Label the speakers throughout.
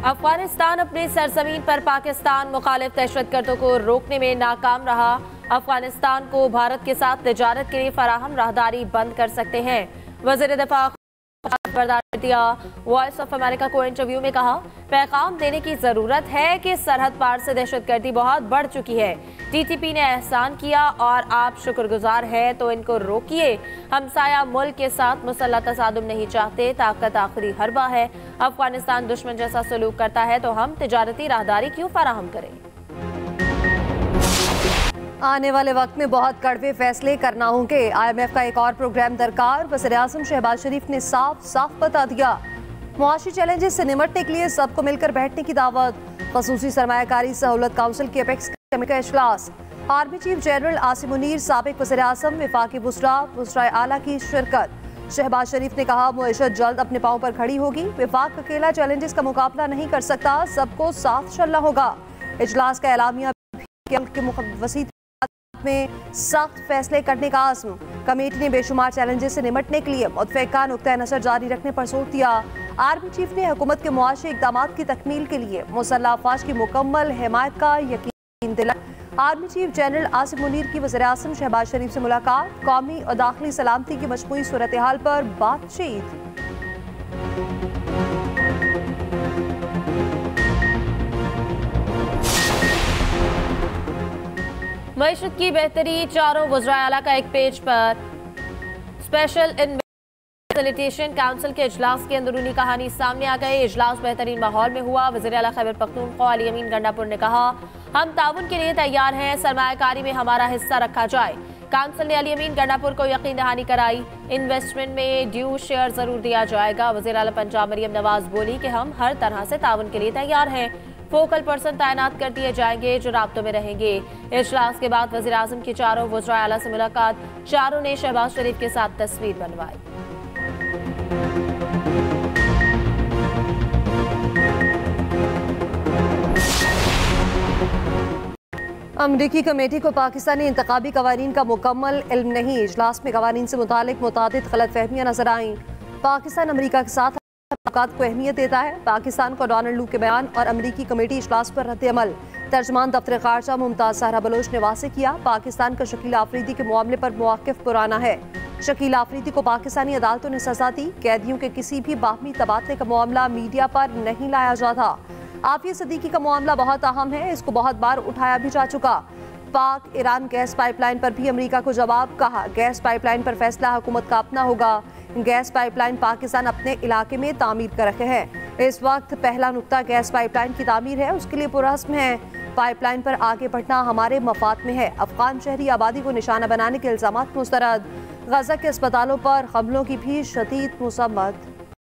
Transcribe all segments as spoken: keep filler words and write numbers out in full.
Speaker 1: अफगानिस्तान अपनी सरजमीन पर पाकिस्तान मुखालिफ दहशतगर्दों को रोकने में नाकाम रहा। अफगानिस्तान को भारत के साथ तिजारत के लिए फराहम राहदारी बंद कर सकते हैं। वज़ीर दिफा दिया वॉइस ऑफ अमेरिका को इंटरव्यू में कहा, पैगाम देने की जरूरत है कि सरहद पार से दहशतगर्दी बहुत बढ़ चुकी है। टीटीपी ने एहसान किया और आप शुक्रगुजार हैं तो इनको रोकिए। हमसाया मुल्क के साथ मुसल्लह तसादुम नहीं चाहते, ताकत आखिरी हरबा है। अफगानिस्तान दुश्मन जैसा सलूक करता है तो हम तिजारती राहदारी क्यों फराहम करें।
Speaker 2: आने वाले वक्त में बहुत कड़वे फैसले करना होंगे। आईएमएफ का एक और प्रोग्राम दरकार। वज़ीर-ए-आज़म शहबाज शरीफ ने साफ साफ बता दिया। मुआशी चैलेंजेस से निमटने के लिए सबको मिलकर बैठने की दावत। खसूसी सरमायाकारी सहूलत काउंसिल के अपेक्स कमेटी का इजलास। Army chief general Asim Munir, साबिक वज़ीर-ए-आज़म, विफाकी बुसरा, बुसरा आला की शिरकत। शहबाज शरीफ ने कहा, मुईशत जल्द अपने पांव पर खड़ी होगी। विफाक अकेला चैलेंजेस का मुकाबला नहीं कर सकता, सबको साथ चलना होगा। इजलास का एलामिया के वसी में सख्त फैसले करने का आज़म। कमेटी ने बेशुमार चैलेंजेस से निमटने के लिए मुतफ़िक़ा नुक्ता नज़र जारी रखने पर जोर दिया। आर्मी चीफ ने हुकूमत के मुआशी इक़दामात की तकमील के लिए मुसल्लह अफ़वाज की मुकम्मल हिमायत का यकीन दिलाया। Army chief general Asim Munir की वज़ीर-ए-आज़म शहबाज शरीफ से मुलाकात। कौमी और दाखिली सलामती की मजमूई सूरत हाल पर बातचीत।
Speaker 1: मईशत की बेहतरी, चारों वज़राए आला का एक पेज पर। स्पेशल फैसिलिटेशन काउंसिल के इजलास की अंदरूनी कहानी सामने आ गई। इजलास बेहतरीन माहौल में हुआ। वज़ीर आला खैबर पख्तूनख्वा अली अमीन गंडापुर ने कहा, हम ताउन के लिए तैयार हैं, सरमायाकारी में हमारा हिस्सा रखा जाए। काउंसिल ने अली अमीन गंडापुर को यकीन दहानी कराई, इन्वेस्टमेंट में ड्यू शेयर जरूर दिया जाएगा। वज़ीर आला पंजाब मरियम नवाज बोली कि हम हर तरह से ताउन के लिए तैयार हैं। फोकल पर्सन तैनात कर दिए जाएंगे जो राब्तों में रहेंगे। इजलास के बाद वज़ीर आज़म की चारों वज़राए आला से मुलाकात। चारों ने शहबाज शरीफ के साथ तस्वीर बनवाई।
Speaker 2: अमरीकी कमेटी को पाकिस्तानी इंतखाबी कवानीन का मुकम्मल इल्म नहीं। इजलास में कवानीन से मुतालिक मुतादिद गलतफहमियां नजर आईं। पाकिस्तान अमरीका के साथ ताल्लुकात को अहमियत देता है। पाकिस्तान को डोनाल्ड लू के बयान और अमरीकी कमेटी इजलास पर रद्द अमल। तर्जमान दफ्तर खारजा मुमताज सहरा बलोच ने वाज़ेह किया, पाकिस्तान का शकील आफरीदी के मामले पर मौक़िफ़ पुराना है। शकील आफरीदी को पाकिस्तानी अदालतों ने सजा दी। कैदियों के किसी भी बाहमी तबादले का मामला मीडिया पर नहीं लाया जाता। आफिया सदीकी का मामला बहुत अहम है, इसको बहुत बार उठाया भी जा चुका। पाक ईरान गैस पाइपलाइन पर भी अमेरिका को जवाब। कहा, गैस पाइपलाइन पर फैसला हुकूमत का अपना होगा। गैस पाइपलाइन पाकिस्तान अपने इलाके में तामीर कर रहे हैं। इस वक्त पहला नुक्ता गैस पाइपलाइन की तामीर है, उसके लिए पुरअज़्म है। पाइपलाइन पर आगे बढ़ना हमारे मफाद में है। अफगान शहरी आबादी को निशाना बनाने के इल्जामात मुस्तरद। गजा के अस्पतालों पर हमलों की भी शदीद मुसम्मत।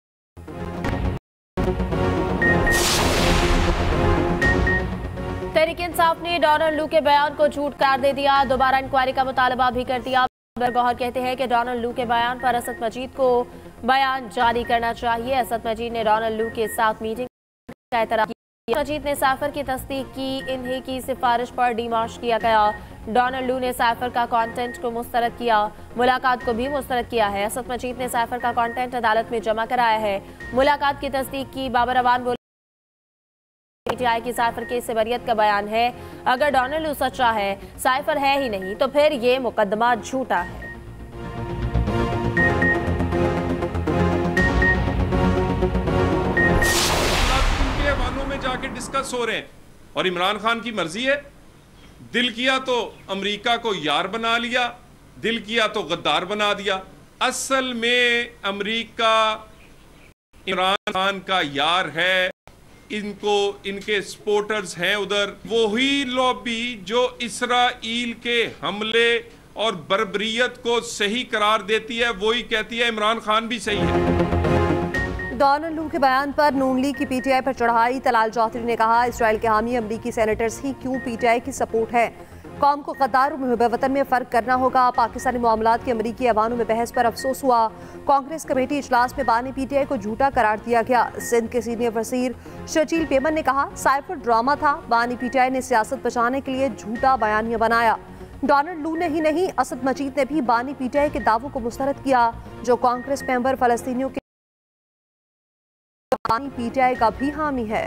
Speaker 1: तहरीक इंसाफ ने डोनाल्ड लू के बयान को झूठ करार दे दिया। दोबारा इंक्वायरी का मुतालबा भी कर दिया। गौहर कहते हैं कि डोनाल्ड लू के बयान पर असद मजीद को बयान जारी करना चाहिए। असद मजीद ने डोनाल्ड लू के साथ मीटिंग का एतराफ़ किया। मजीद ने साइफर की तस्दीक की, इन्हीं की सिफारिश पर डिमाश किया गया। डोनाल्ड लू ने साइफर का कंटेंट को मुस्तरद किया, मुलाकात को भी मुस्तरद किया है। असद मजीद ने साइफर का कंटेंट अदालत में जमा कराया है, मुलाकात की तस्दीक की। बाबर अवान बोले, पीटीआई की साइफर के सवरियत का बयान है। अगर डोनाल्ड लू सच्चा है, साइफर है ही नहीं, तो फिर ये मुकदमा झूठा है।
Speaker 3: उनके हवालों में जाके डिस्कस हो रहे हैं और इमरान खान की मर्जी है। दिल किया तो अमेरिका को यार बना लिया, दिल किया तो गद्दार बना दिया। असल में अमेरिका इमरान खान का यार है, इनको इनके सपोर्टर्स हैं उधर। वही लॉबी जो इसराइल के हमले और बर्बरियत को सही करार देती है, वही कहती है इमरान खान भी सही है।
Speaker 2: डोनाल्ड लू के बयान पर नून लीग की पीटीआई पर चढ़ाई। तलाल चौधरी ने कहा, इसराइल के हामी अमरीकी सेनेटर्स ही क्यों पीटीआई की सपोर्ट है। कौम को गद्दार और मुहिब वतन में फ़र्क करना होगा। पाकिस्तानी मामलात के अमरीकी ऐवानों में बहस पर अफसोस हुआ। कांग्रेस कमेटी इजलास में बानी पीटीआई को झूठा करार दिया गया। सिंध के सीनियर वजीर शर्जील पेमन ने कहा, साइफर ड्रामा था, बानी पीटीआई ने सियासत बचाने के लिए झूठा बयानिया बनाया। डोनाल्ड लू ने ही नहीं, असद मजीद ने भी बानी पीटीआई के दावों को मुस्तरद किया जो कांग्रेस मेंबर फलस्तीनियों के पीटीआई का भी हामी है।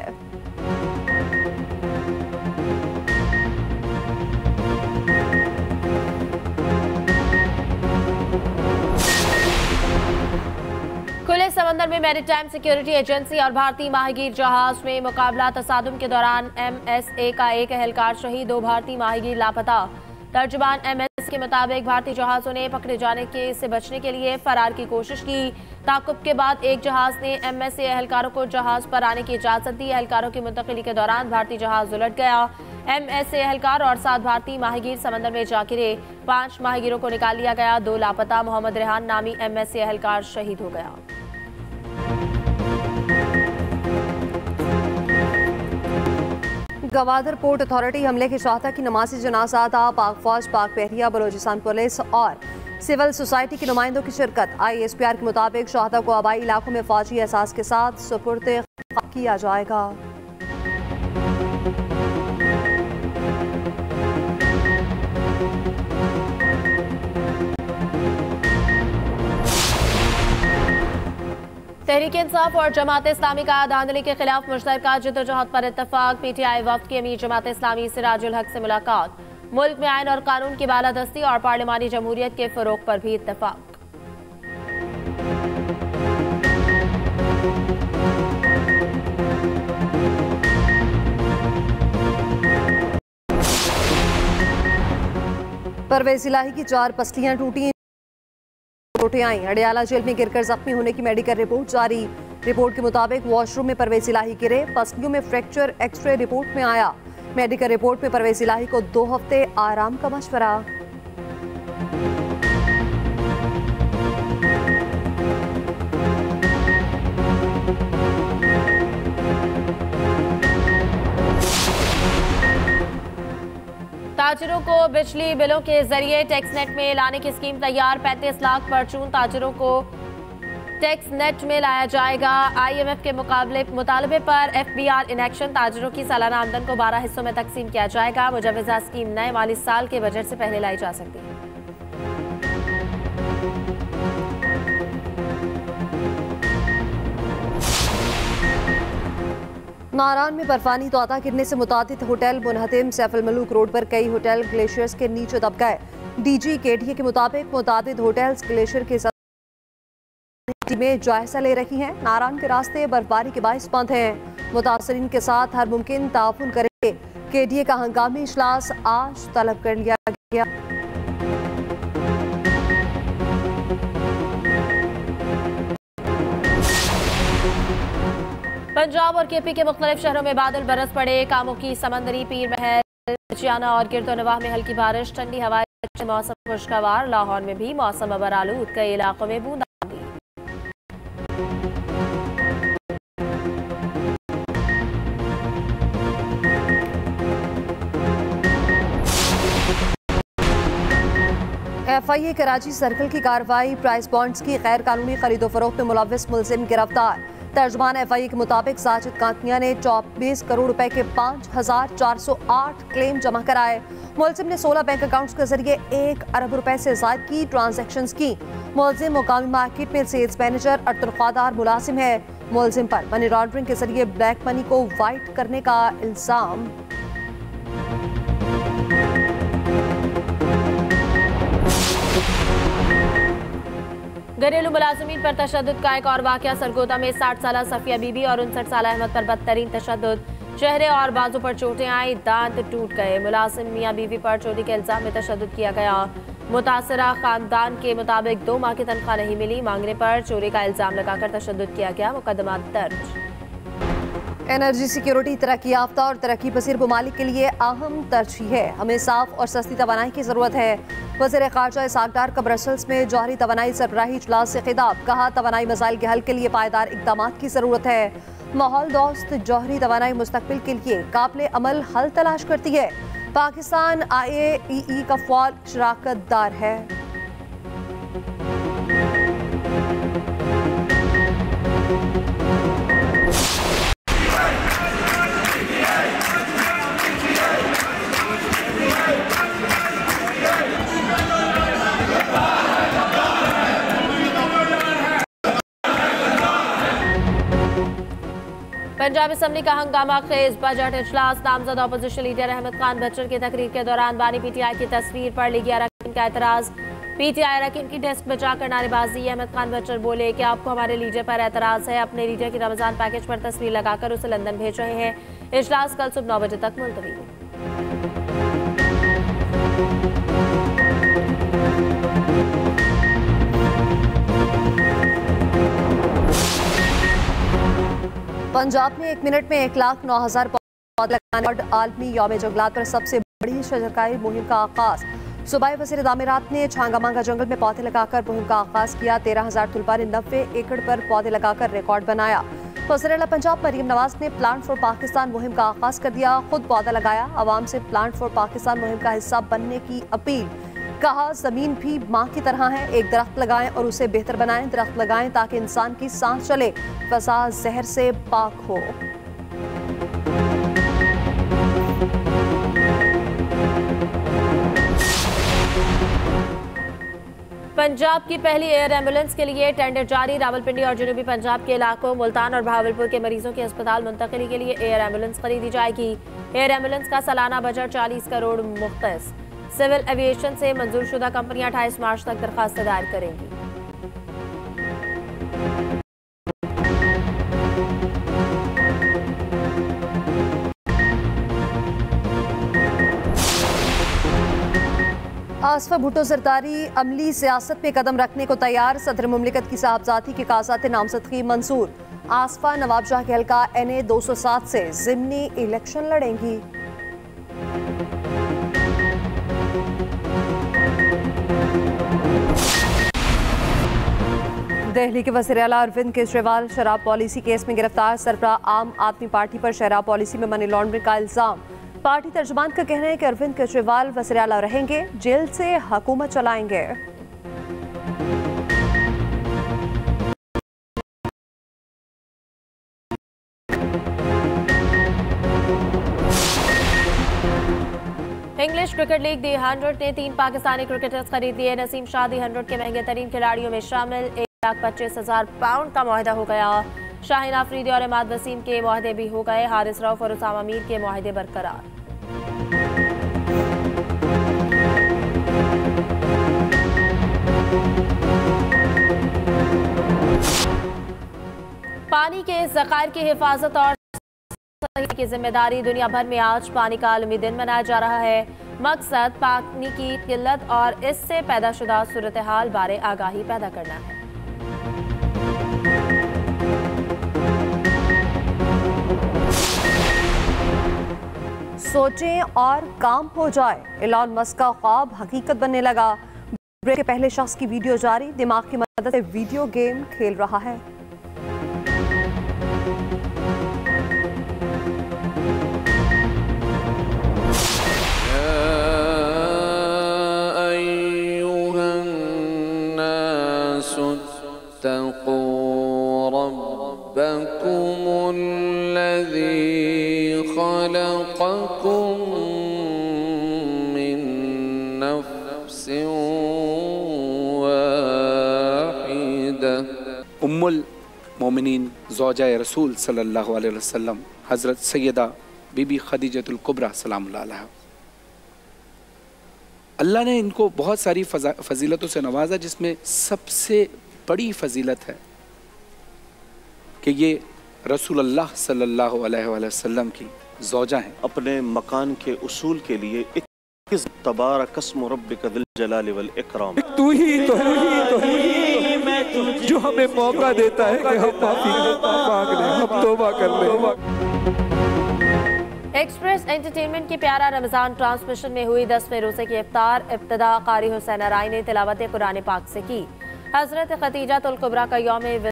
Speaker 1: खुले समंदर में मैरीटाइम सिक्योरिटी एजेंसी और भारतीय माहीगीर जहाज में मुकाबला तसादुम के दौरान एमएसए का एक एहलकार शहीद, दो भारतीय माहीगीर लापता। तर्जुमान एमएस के मुताबिक भारतीय जहाजों ने पकड़े जाने के से बचने के लिए फरार की कोशिश की। ताकुब के बाद एक जहाज ने एमएसए एहलकारों को जहाज पर आने की इजाजत दी। एहलकारों की मुंतकिली के दौरान भारतीय जहाज उलट गया। एमएसए एहलकार और सात भारतीय माहीगीर समंदर में जा गिरे। पांच माहीगीरों को निकाल लिया गया, दो लापता। मोहम्मद रेहान नामी एमएसए एहलकार शहीद हो गया।
Speaker 2: गवादर पोर्ट अथॉरिटी हमले के शाहता की नमाजी जनाजा था। पाक फौज, पाक बहरिया, बलोचिस्तान पुलिस और सिविल सोसाइटी के नुमाइंदों की शिरकत। आईएसपीआर के मुताबिक शाहता को आबाई इलाकों में फौजी एहसास के साथ सुपुर्द किया जाएगा।
Speaker 1: तहरीक इंसाफ और जमात इस्लामी का धांधली के खिलाफ मुश्तरका जिद्दोजहद पर इत्तफाक। पीटीआई वफ्द की अमीर जमात इस्लामी सिराजुल हक से मुलाकात। मुल्क में आइन और कानून की बालादस्ती और पार्लिमानी जमहूरियत के फरोग पर भी इत्तफाक।
Speaker 2: परवेज इलाही की चार पसलियां टूटी, चोटें आई। अडियाला जेल में गिरकर जख्मी होने की मेडिकल रिपोर्ट जारी। रिपोर्ट के मुताबिक वॉशरूम में परवेज इलाही गिरे, पसलियों में फ्रैक्चर एक्सरे रिपोर्ट में आया। मेडिकल रिपोर्ट में परवेज इलाही को दो हफ्ते आराम का मशवरा।
Speaker 1: ताजिरों को बिजली बिलों के जरिए टैक्स नेट में लाने की स्कीम तैयार। पैंतीस लाख परचून ताजिरों को टैक्स नेट में लाया जाएगा। आईएमएफ के मुकाबले मुतालबे पर एफबीआर इन एक्शन। ताजिरों की सालाना आमदन को बारह हिस्सों में तकसीम किया जाएगा। मुजवजा स्कीम नए माली साल के बजट से पहले लाई जा सकती है।
Speaker 2: नारान में बर्फानी तोता गिरने से मुतादिद होटल मुनहतिम। सैफुल मलूक रोड पर कई होटल ग्लेशियर्स के नीचे दब गए। डीजी केडीए के मुताबिक मुतादिद होटल्स ग्लेशियर के में जायजा ले रही हैं। नारान के रास्ते बर्फबारी के बाइस बंद हैं। मुतासरीन के साथ हर मुमकिन ताउन करेंगे। केडीए का हंगामी इजलास आज तलब कर लिया गया।
Speaker 1: पंजाब और केपी के मुख्तलिफ शहरों में बादल बरस पड़े। कामों की समंदरी, पीर महल, चियाना और गिरदोनवाह में हल्की बारिश। ठंडी हवाएं, मौसम खुशगवार। लाहौर में भी मौसम अबर आलूद, कई इलाकों में बूंदाबांदी।
Speaker 2: एफआईए कराची सर्कल की कार्रवाई। प्राइस बॉन्ड्स की गैर कानूनी खरीदो फरोख्त में मुलव्विस मुलजिम गिरफ्तार। तर्जुमान एफआईए के मुताबिक साजिद कांतिया ने चौबीस करोड़ रुपए के पाँच हजार चार सौ आठ क्लेम जमा कराए। मुलजिम ने सोलह बैंक अकाउंट्स के जरिए एक अरब रुपए से ज्यादा की ट्रांजैक्शंस की। मुलजिम मुकामी मार्केट में सेल्स मैनेजर और तनख्वाहदार मुलाजिम है। मुलजिम पर मनी लॉन्ड्रिंग के जरिए ब्लैक मनी को वाइट करने का इल्जाम।
Speaker 1: घरेलू मुलाजिमीन पर तशद्दुद का एक और वाकया। सरगोदा में साठ साल सफिया बीबी और उनसठ साल अहमद पर बदतरीन तशद्दुद। चेहरे और बाजू पर चोटें आई, दांत टूट गए। मुलाजिम मियां बीवी पर चोरी के इल्जाम में तशद्दुद किया गया। मुतासरा खानदान के मुताबिक दो माह की तनख्वाह नहीं मिली। मांगने पर चोरी का इल्जाम लगाकर तशद्दुद किया गया। मुकदमा दर्ज।
Speaker 2: एनर्जी सिक्योरिटी तरक्की याफ्ता और तरक्की पसीर ममालिक के लिए अहम तरजीह है। हमें साफ और सस्ती तवानाई की जरूरत है। वज़ीर ख़ारजा इसहाक डार का ब्रसल्स में जौहरी तवानाई सरबराही इजलास से खिताब। कहा, तवानाई मसाइल के हल के लिए पायदार इक़दामात की जरूरत है। माहौल दोस्त जौहरी तवानाई मुस्तकबिल के लिए काबिल अमल हल तलाश करती है। पाकिस्तान आई ए ई ई का फ़ौल शराकत दार है।
Speaker 1: पंजाब असम्बली का हंगामा खेज बजट इजलास। नामजद अपोजिशन लीडर अहमद खान बच्चर की तकरीर के दौरान बानी पीटीआई की तस्वीर पर ली गया रकीन का एतराज। पीटीआई रकीन की डेस्क में जाकर नारेबाजी। अहमद खान बच्चर बोले कि आपको हमारे लीडर पर एतराज है, अपने लीडर की रमजान पैकेज पर तस्वीर लगाकर उसे लंदन भेज रहे हैं। इजलास कल सुबह नौ बजे तक मुलतवी।
Speaker 2: पंजाब में एक मिनट में एक लाख नौ हजार पौधे लगाने और आलमी यौम जंगलात पर सबसे बड़ी शजरकारी मुहिम का आगाज। सूबाई वज़ीर दामिरात ने छांगामांगा जंगल में पौधे लगाकर मुहिम का आगाज किया। तेरह हजार तुलबा ने नब्बे एकड़ पर पौधे लगाकर रिकॉर्ड बनाया। वज़ीर आला पंजाब मरियम नवाज ने प्लांट फॉर पाकिस्तान मुहिम का आगाज कर दिया, खुद पौधा लगाया। आवाम से प्लांट फॉर पाकिस्तान मुहिम का हिस्सा बनने की अपील। कहा जमीन भी माँ की तरह है, एक दरख्त लगाएं और उसे बेहतर बनाएं। दरख्त लगाएं ताकि इंसान की सांस चले, फजा जहर से पाक हो।
Speaker 1: पंजाब की पहली एयर एम्बुलेंस के लिए टेंडर जारी। रावलपिंडी और जनूबी पंजाब के इलाकों मुल्तान और भावलपुर के मरीजों के अस्पताल मुंतकिली के लिए एयर एम्बुलेंस खरीदी जाएगी। एयर एम्बुलेंस का सालाना बजट चालीस करोड़ मुख्तस। सिविल एविएशन से मंजूर शुदा कंपनियां अट्ठाईस मार्च तक दरखास्त दायर करेंगी।
Speaker 2: आसफा भुट्टो सरदारी अमली सियासत में कदम रखने को तैयार। सदर मुमलिकत की साहबजादी के कागजात नामजदगी मंजूर। आसफा नवाबशाह के हल्का एन ए दो सौ सात से जिमनी इलेक्शन लड़ेंगी। दिल्ली के वज़ीर आला अरविंद केजरीवाल शराब पॉलिसी केस में गिरफ्तार। सरबराह आम आदमी पार्टी पर शराब पॉलिसी में मनी लॉन्ड्रिंग का इल्जाम। पार्टी तर्जुमान का कहना है कि अरविंद केजरीवाल वज़ीर आला रहेंगे, जेल से हुकूमत चलाएंगे।
Speaker 1: English cricket league the hundred ने तीन पाकिस्तानी क्रिकेटर्स खरीद लिए। नसीम शाह दी हंड्रेड के महंगे तरीन खिलाड़ियों में शामिल। एक लाख पच्चीस हजार पाउंड का मुआहदा हो गया। शाहीन आफरीदी और इमाद वसीम के मुआहदे भी हो गए। हारिस रऊफ और उसामा मीर के मुआहदे बरकरार। पानी के ज़खायर की हिफाजत और की जिम्मेदारी। दुनिया भर में आज पानी का आलमी दिन मनाया जा रहा है। मकसद पानी की किल्लत और इससे पैदाशुदा सूरत हाल बारे आगाही पैदा करना है।
Speaker 2: सोचें और काम हो जाए, एलॉन मस्क का ख्वाब हकीकत बनने लगा। ब्रेक के पहले शख्स की वीडियो जारी, दिमाग की मदद से वीडियो गेम खेल रहा है।
Speaker 4: उम्मुल मोमिनीन ज़ौजा-ए रसूल सल्लल्लाहु अलैहि वसल्लम हज़रत सैयदा बीबी खदीजतुल कुबरा सलामुल्लाह अलैहा। अल्लाह ने इनको बहुत सारी फजीलतों से नवाजा, जिसमें सबसे बड़ी फजीलत है कि ये रसूलुल्लाह सल्लल्लाहु अलैहि वसल्लम की ज़ौजा हैं।
Speaker 5: अपने मकान के उसूल के लिए तबारक अस्मु रब्बिका ज़िल जलाली वल इकराम।
Speaker 4: तू ही तो है जो हमें मौका देता है कि हम माफी मांग लें, हम तौबा कर लें।
Speaker 1: एक्सप्रेस एंटरटेनमेंट की प्यारा रमजान ट्रांसमिशन में हुई दसवें रोजे की इफ्तार। इब्तिदा कारी हुसैन राय ने तिलावत कुरान पाक से की। हजरत खतीजतुल कुबरा का यौम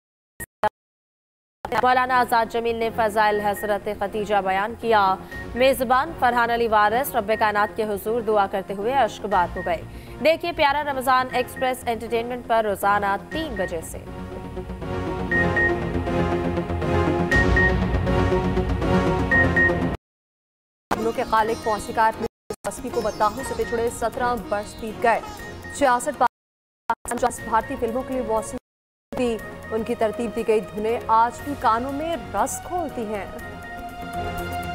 Speaker 1: मौलाना आजाद जमील ने फजाइल हजरत खतीजा बयान किया। मेजबान फरहान अली वारिस रब्बे कायनात के हुजूर दुआ करते हुए अश्कबार हो गए। देखिए प्यारा रमजान एक्सप्रेस एंटरटेनमेंट पर रोजाना तीन बजे से।
Speaker 2: के खालिक मौसीकार को बदलाहों से पिछड़े सत्रह वर्ष बीत गए। छियासठ भारतीय फिल्मों के लिए मौसीकी उनकी तरतीब दी गई धुनें आज भी कानों में रस घोलती हैं।